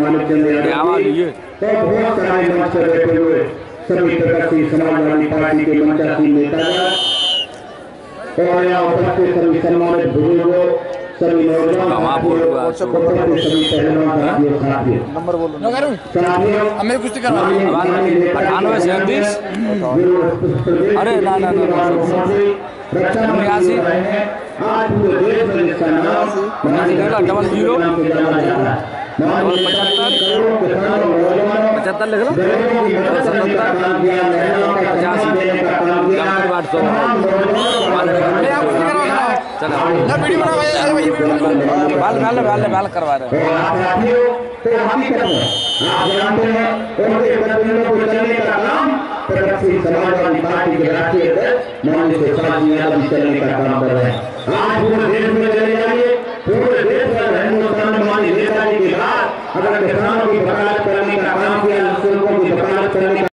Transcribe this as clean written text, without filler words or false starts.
तो बहुत सारे मंच पर बैठे हुए सभी प्रगति समाजवादी पार्टी के मंचासीन नेतागण और यहाँ उपस्थित सभी सम्मानित बुजुर्गों, सभी नौजवान सभी पहलवान साथियों, नंबर बोलो साथियों हमें कुछ करवा 98 37 अरे ना ना ना रक्षा मंत्री आज पूरे देश में जिसका नाम 75 लिख लो 70 बाल करवा रहे हैं। आप जानते हैं उनके प्रतिनिधियों को चलने का काम प्रगतिशील समाजवादी पार्टी के राष्ट्रीय अध्यक्ष माननीय सुभाष जी यादव चलने का काम कर रहे हैं। आज पूरे देश में चले जाइए, पूरे देश में हिंदुस्तान में माननीय नेताजी के बाद अगर किसानों की वकालत करने का काम किया, श्रमिकों की वकालत करने का